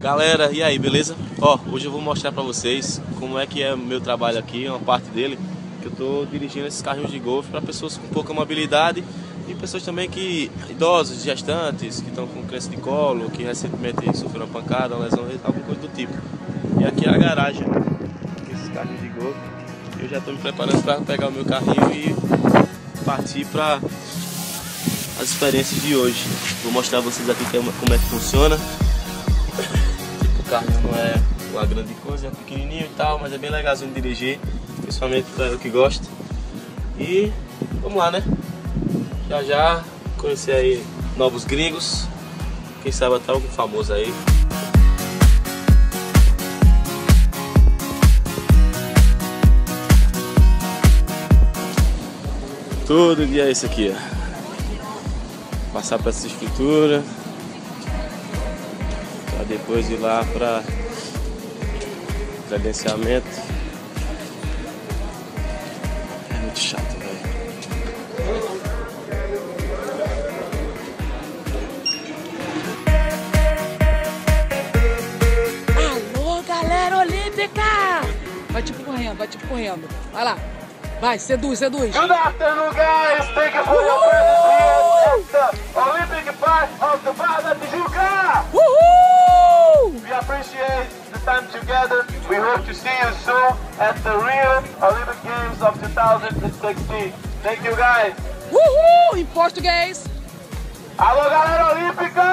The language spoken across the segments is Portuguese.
Galera, e aí, beleza? Ó, hoje eu vou mostrar pra vocês como é que é o meu trabalho aqui, uma parte dele, que eu tô dirigindo esses carrinhos de golfe para pessoas com pouca mobilidade e pessoas também que, idosos, gestantes, que estão com câncer de colo, que recentemente sofreram uma pancada, uma lesão, alguma coisa do tipo. E aqui é a garagem desses carrinhos de golfe. Eu já tô me preparando para pegar o meu carrinho e partir para as experiências de hoje. Vou mostrar a vocês aqui como é que funciona. O carro não é uma grande coisa, é pequenininho e tal, mas é bem legalzinho de dirigir, principalmente para eu que gosto. E vamos lá, né? Já conhecer aí novos gringos, quem sabe até algum famoso aí. Todo dia é isso aqui, ó. Passar para essa estrutura, para depois ir lá para credenciamento. É muito chato, velho. Alô, galera olímpica! Vai tipo correndo. Vai lá. Vai, seduz. Good afternoon, guys. Thank you for your presence here at the Olympic Park of the Barra da Tijuca. Uhul! We appreciate the time together. We hope to see you soon at the Rio Olympic Games of 2016. Thank you, guys. Uhul! Em português. Alô, galera olímpica!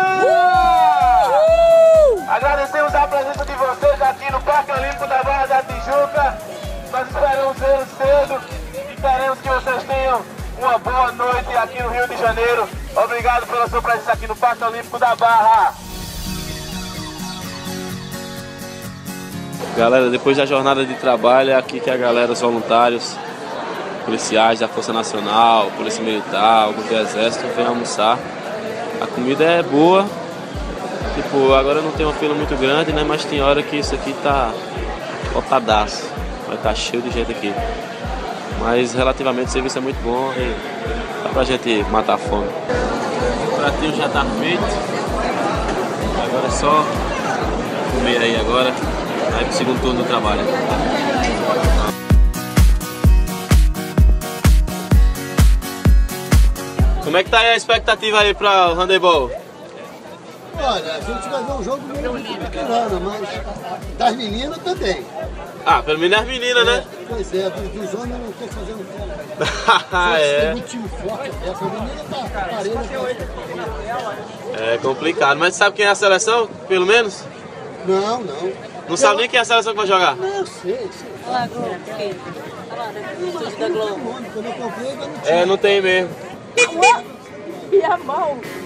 Uhul! Agradecemos a presença de vocês aqui no Parque Olímpico da Barra da Tijuca. Nós esperamos vê-los cedo e queremos que vocês tenham uma boa noite aqui no Rio de Janeiro. Obrigado pela sua presença aqui no Parque Olímpico da Barra. Galera, depois da jornada de trabalho, é aqui que a galera, os voluntários, policiais da Força Nacional, Polícia Militar, algum do Exército, vem almoçar. A comida é boa, tipo, agora não tem uma fila muito grande, né? Mas tem hora que isso aqui tá lotadaço, vai estar cheio de gente aqui. Mas relativamente o serviço é muito bom e dá pra gente matar a fome. O pratinho já tá feito, agora é só comer aí agora, aí pro segundo turno do trabalho. Como é que tá aí a expectativa aí para o handebol? Olha, a gente vai ver um jogo meio bacana, mas das meninas também. Ah, pelo menos as meninas, né? Pois é, dos homens eu não estou fazendo nada. É. Tem muito time forte, essa menina tá parelha. É complicado, mas sabe quem é a seleção, pelo menos? Não. Não sabe nem quem é a seleção que vai jogar? Não, sei. Olha lá, Globo, aqui. Olha lá, no estúdio da Globo. Quando eu comprei, ainda não tinha. É, não tem mesmo. E a mão?